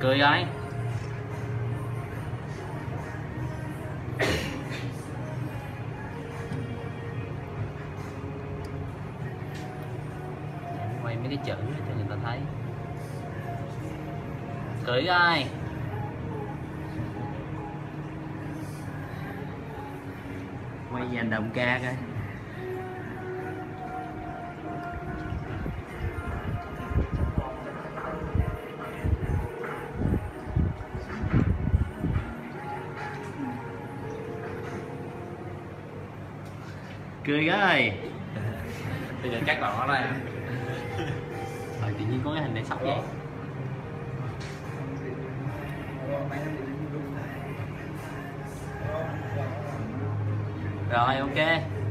Cười rồi. Quay mấy cái chữ cho người ta thấy. Cười rồi. Quay về hành động ca coi. Cười rồi. Bây giờ chắc là nó đây. Rồi tự nhiên có cái hình để sóc vậy. Rồi ok.